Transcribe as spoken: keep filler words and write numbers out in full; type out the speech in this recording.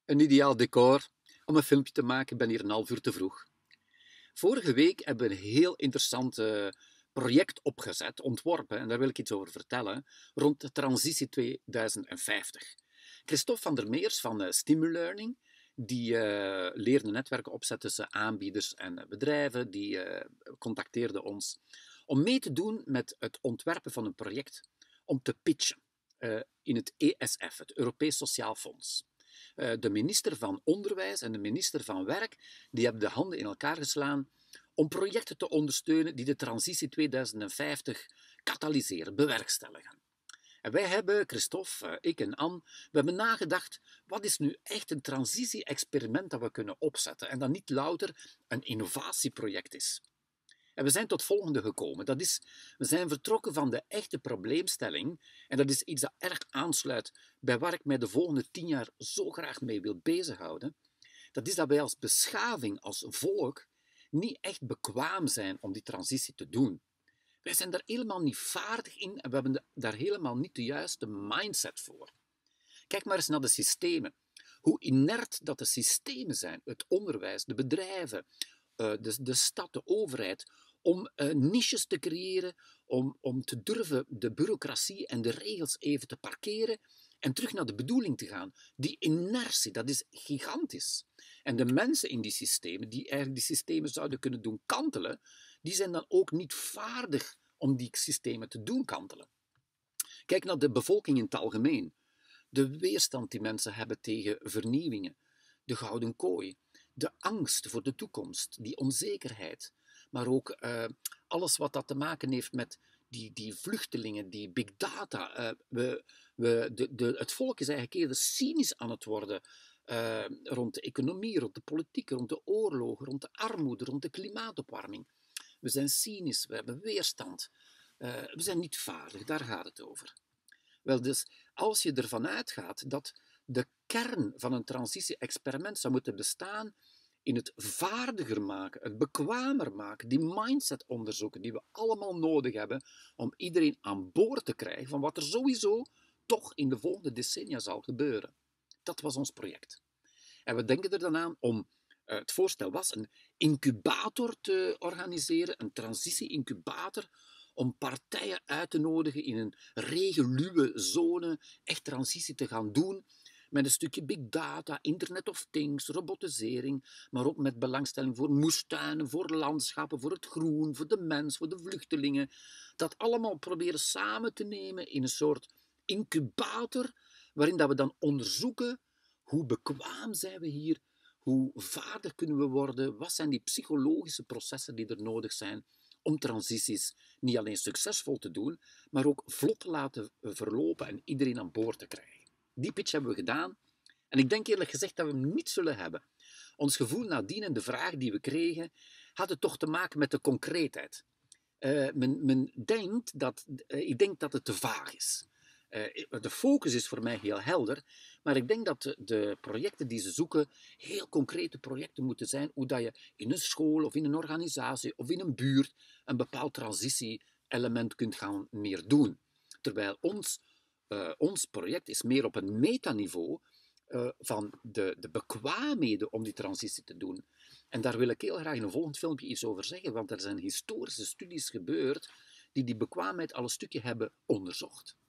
Een ideaal decor om een filmpje te maken. Ik ben hier een half uur te vroeg. Vorige week hebben we een heel interessant eh, project opgezet, ontworpen, en daar wil ik iets over vertellen, rond de transitie tweeduizend vijftig. Christophe van der Meers van uh, Stimulearning, die uh, leerde netwerken opzetten tussen aanbieders en uh, bedrijven, die uh, contacteerde ons om mee te doen met het ontwerpen van een project om te pitchen uh, in het E S F, het Europees Sociaal Fonds. Uh, de minister van Onderwijs en de minister van Werk die hebben de handen in elkaar geslaan om projecten te ondersteunen die de transitie tweeduizend vijftig katalyseren, bewerkstelligen. En wij hebben, Christophe, ik en Anne, we hebben nagedacht, wat is nu echt een transitie-experiment dat we kunnen opzetten en dat niet louter een innovatieproject is. En we zijn tot het volgende gekomen. Dat is, we zijn vertrokken van de echte probleemstelling en dat is iets dat erg aansluit bij waar ik mij de volgende tien jaar zo graag mee wil bezighouden. Dat is dat wij als beschaving, als volk, niet echt bekwaam zijn om die transitie te doen. Wij zijn daar helemaal niet vaardig in en we hebben daar helemaal niet de juiste mindset voor. Kijk maar eens naar de systemen. Hoe inert dat de systemen zijn, het onderwijs, de bedrijven, de, de stad, de overheid, om uh, niches te creëren, om, om te durven de bureaucratie en de regels even te parkeren en terug naar de bedoeling te gaan. Die inertie, dat is gigantisch. En de mensen in die systemen, die eigenlijk die systemen zouden kunnen doen kantelen, die zijn dan ook niet vaardig om die systemen te doen kantelen. Kijk naar de bevolking in het algemeen. De weerstand die mensen hebben tegen vernieuwingen, de gouden kooi, de angst voor de toekomst, die onzekerheid, maar ook uh, alles wat dat te maken heeft met die, die vluchtelingen, die big data. Uh, we, we, de, de, het volk is eigenlijk eerder cynisch aan het worden uh, rond de economie, rond de politiek, rond de oorlogen, rond de armoede, rond de klimaatopwarming. We zijn cynisch, we hebben weerstand. Uh, we zijn niet vaardig, daar gaat het over. Wel, dus als je ervan uitgaat dat de kern van een transitie-experiment zou moeten bestaan in het vaardiger maken, het bekwamer maken, die mindset onderzoeken die we allemaal nodig hebben om iedereen aan boord te krijgen van wat er sowieso toch in de volgende decennia zal gebeuren. Dat was ons project. En we denken er dan aan om, uh, het voorstel was een incubator te organiseren, een transitie-incubator, om partijen uit te nodigen in een regeluwe zone echt transitie te gaan doen met een stukje big data, internet of things, robotisering, maar ook met belangstelling voor moestuinen, voor landschappen, voor het groen, voor de mens, voor de vluchtelingen. Dat allemaal proberen samen te nemen in een soort incubator, waarin dat we dan onderzoeken hoe bekwaam zijn we hier, hoe vaardig kunnen we worden, wat zijn die psychologische processen die er nodig zijn om transities niet alleen succesvol te doen, maar ook vlot te laten verlopen en iedereen aan boord te krijgen. Die pitch hebben we gedaan en ik denk eerlijk gezegd dat we hem niet zullen hebben. Ons gevoel nadien en de vraag die we kregen, had het toch te maken met de concreetheid. Uh, men, men denkt dat, uh, ik denk dat het te vaag is. Uh, de focus is voor mij heel helder, maar ik denk dat de, de projecten die ze zoeken heel concrete projecten moeten zijn, hoe dat je in een school of in een organisatie of in een buurt een bepaald transitie-element kunt gaan meer doen. Terwijl ons, uh, ons project is meer op een metaniveau uh, van de, de bekwaamheden om die transitie te doen. En daar wil ik heel graag in een volgend filmpje iets over zeggen, want er zijn historische studies gebeurd die die bekwaamheid al een stukje hebben onderzocht.